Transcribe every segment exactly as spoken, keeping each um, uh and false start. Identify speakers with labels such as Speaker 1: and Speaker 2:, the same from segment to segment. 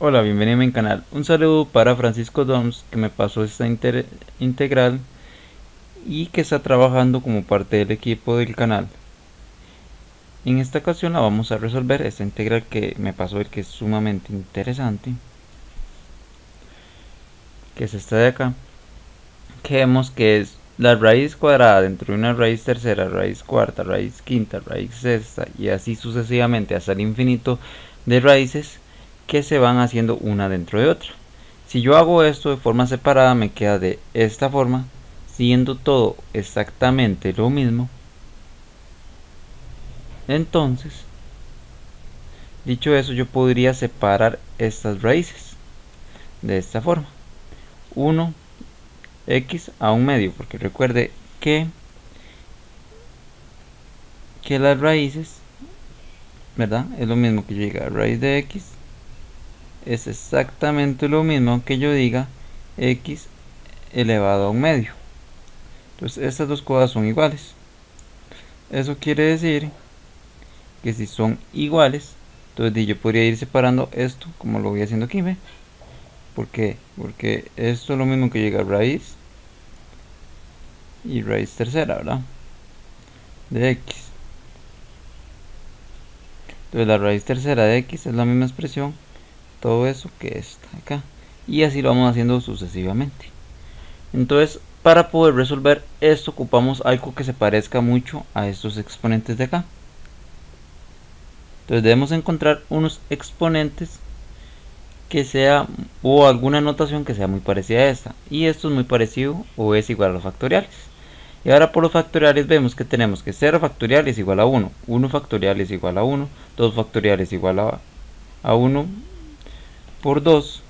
Speaker 1: Hola, bienvenido a mi canal. Un saludo para Francisco Doms, que me pasó esta integral y que está trabajando como parte del equipo del canal. En esta ocasión la vamos a resolver, esta integral que me pasó, el que es sumamente interesante, que es esta de acá, que vemos que es la raíz cuadrada dentro de una raíz tercera, raíz cuarta, raíz quinta, raíz sexta y así sucesivamente hasta el infinito de raíces que se van haciendo una dentro de otra. Si yo hago esto de forma separada me queda de esta forma, siendo todo exactamente lo mismo. Entonces, dicho eso, yo podría separar estas raíces de esta forma. uno x a un medio, porque recuerde que que las raíces, ¿verdad? Es lo mismo que yo diga raíz de x, es exactamente lo mismo que yo diga x elevado a un medio. Entonces estas dos cosas son iguales. Eso quiere decir que si son iguales, entonces yo podría ir separando esto como lo voy haciendo aquí, ¿ve? ¿Por qué? Porque esto es lo mismo que llega a raíz y raíz tercera, ¿verdad? De x. Entonces la raíz tercera de x es la misma expresión, todo eso que está acá. Y así lo vamos haciendo sucesivamente. Entonces, para poder resolver esto ocupamos algo que se parezca mucho a estos exponentes de acá. Entonces debemos encontrar unos exponentes que sea, o alguna notación que sea muy parecida a esta, y esto es muy parecido o es igual a los factoriales. Y ahora por los factoriales vemos que tenemos que cero factorial es igual a uno, uno factorial es igual a uno, dos factorial es igual a, a uno por dos,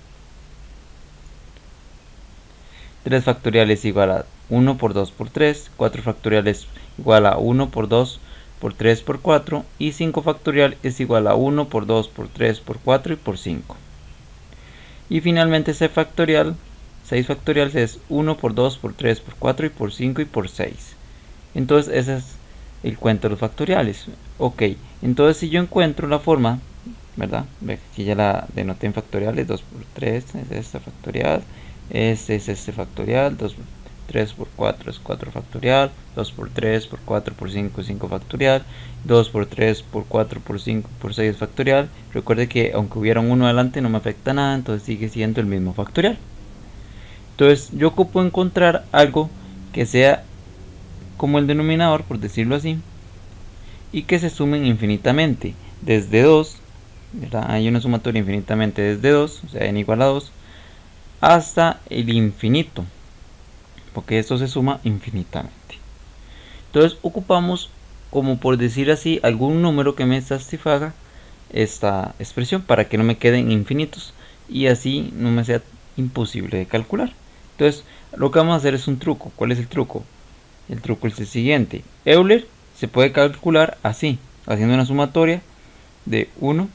Speaker 1: tres factorial es igual a uno por dos por tres, cuatro factorial es igual a uno por dos por tres por cuatro y cinco factorial es igual a uno por dos por tres por cuatro y por cinco. Y finalmente seis factorial, seis factorial es uno por dos por tres por cuatro y por cinco y por seis. Entonces ese es el cuento de los factoriales. Ok, entonces si yo encuentro la forma, ¿verdad? Aquí ya la denoté en factoriales, dos por tres es esta factorial, este es este factorial, dos por tres por cuatro es cuatro factorial, dos por tres por cuatro por cinco es cinco factorial, dos por tres por cuatro por cinco por seis es factorial. Recuerde que aunque hubiera un uno adelante no me afecta nada, entonces sigue siendo el mismo factorial. Entonces yo ocupo encontrar algo que sea como el denominador, por decirlo así, y que se sumen infinitamente desde dos, ¿verdad? Hay una sumatoria infinitamente desde dos, o sea n igual a dos, hasta el infinito, porque esto se suma infinitamente. Entonces ocupamos, como por decir así, algún número que me satisfaga esta expresión para que no me queden infinitos y así no me sea imposible de calcular. Entonces lo que vamos a hacer es un truco. ¿Cuál es el truco? El truco es el siguiente. Euler se puede calcular así, haciendo una sumatoria de uno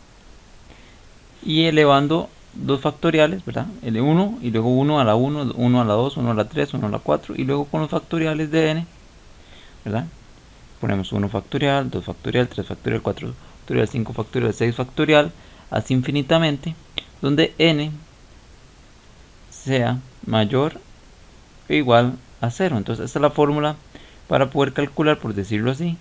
Speaker 1: y elevando dos factoriales, ¿verdad? El uno y luego uno a la uno, uno a la dos, uno a la tres, uno a la cuatro y luego con los factoriales de n, ¿verdad? Ponemos uno factorial, dos factorial, tres factorial, cuatro factorial, cinco factorial, seis factorial, así infinitamente, donde n sea mayor o igual a cero. Entonces esta es la fórmula para poder calcular, por decirlo así,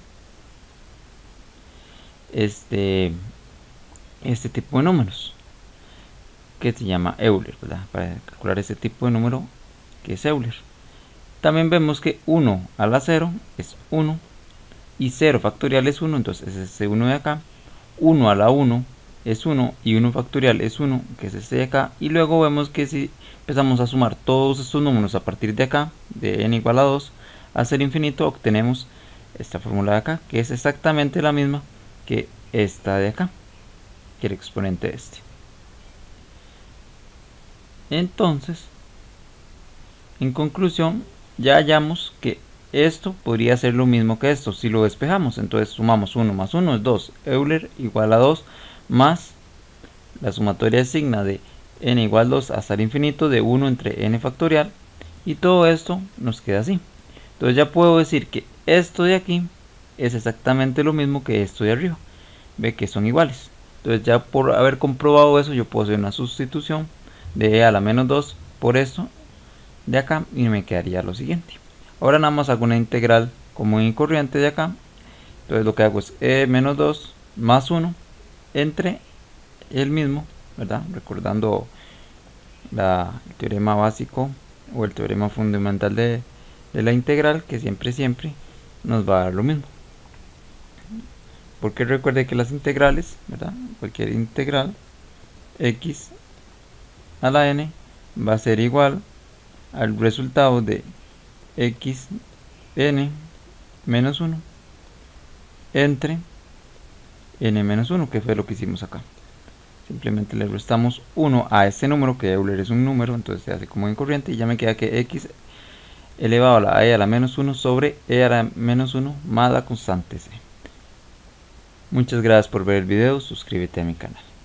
Speaker 1: este, este tipo de números que se llama Euler, ¿verdad? Para calcular este tipo de número que es Euler. También vemos que uno a la cero es uno y cero factorial es uno, entonces es este uno de acá. uno a la uno es uno y uno factorial es uno, que es este de acá. Y luego vemos que si empezamos a sumar todos estos números a partir de acá, de n igual a dos, hasta el infinito, obtenemos esta fórmula de acá, que es exactamente la misma que esta de acá, que el exponente este. Entonces, en conclusión, ya hallamos que esto podría ser lo mismo que esto si lo despejamos. Entonces sumamos uno más uno es dos, Euler igual a dos, más la sumatoria designa de n igual a dos hasta el infinito de uno entre n factorial, y todo esto nos queda así. Entonces ya puedo decir que esto de aquí es exactamente lo mismo que esto de arriba. Ve que son iguales. Entonces ya por haber comprobado eso, yo puedo hacer una sustitución de e a la menos dos por esto de acá y me quedaría lo siguiente. Ahora nada más hago una integral común y corriente de acá. Entonces lo que hago es e menos dos más uno entre el mismo, ¿verdad? Recordando la, el teorema básico o el teorema fundamental de, de la integral, que siempre siempre nos va a dar lo mismo. Porque recuerde que las integrales, ¿verdad? Cualquier integral x a la n va a ser igual al resultado de x n menos uno entre n menos uno, que fue lo que hicimos acá. Simplemente le restamos uno a este número, que Euler es un número, entonces se hace común y corriente, y ya me queda que x elevado a la e a la menos uno sobre e a la menos uno más la constante c. Muchas gracias por ver el video, suscríbete a mi canal.